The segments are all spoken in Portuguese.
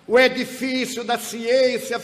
o edifício da ciência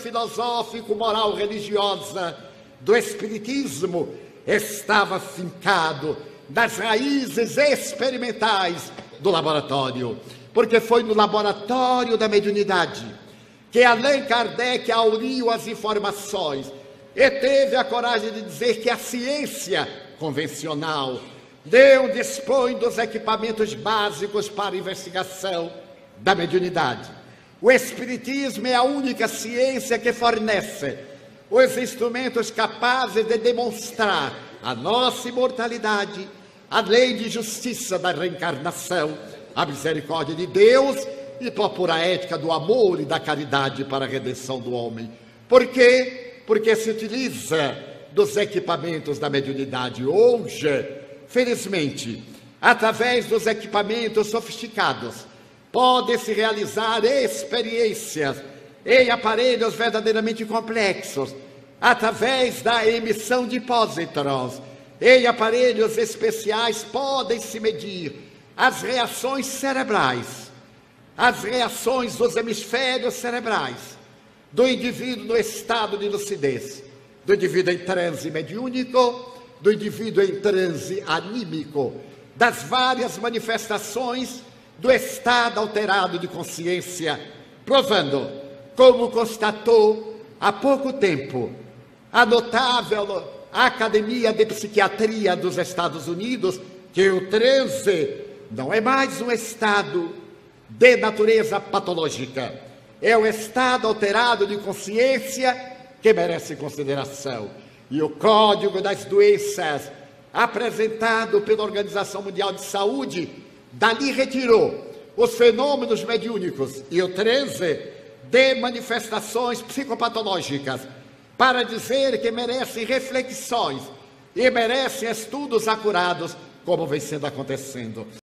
filosófico-moral-religiosa do Espiritismo estava fincado nas raízes experimentais do laboratório, porque foi no laboratório da mediunidade que Allan Kardec auriu as informações e teve a coragem de dizer que a ciência convencional não dispõe dos equipamentos básicos para a investigação da mediunidade. O Espiritismo é a única ciência que fornece os instrumentos capazes de demonstrar a nossa imortalidade, a lei de justiça da reencarnação, a misericórdia de Deus e a pura ética do amor e da caridade para a redenção do homem. Por quê? Porque se utiliza dos equipamentos da mediunidade hoje, felizmente, através dos equipamentos sofisticados, pode-se realizar experiências em aparelhos verdadeiramente complexos, através da emissão de pósitrons. Em aparelhos especiais podem-se medir as reações cerebrais, as reações dos hemisférios cerebrais do indivíduo no estado de lucidez, do indivíduo em transe mediúnico, do indivíduo em transe anímico, das várias manifestações do estado alterado de consciência, provando, como constatou há pouco tempo a notável Academia de Psiquiatria dos Estados Unidos, que o transe não é mais um estado de natureza patológica, é o estado alterado de consciência que merece consideração. E o Código das Doenças, apresentado pela Organização Mundial de Saúde, dali retirou os fenômenos mediúnicos e o transe de manifestações psicopatológicas, para dizer que merecem reflexões e merecem estudos acurados, como vem sendo acontecendo.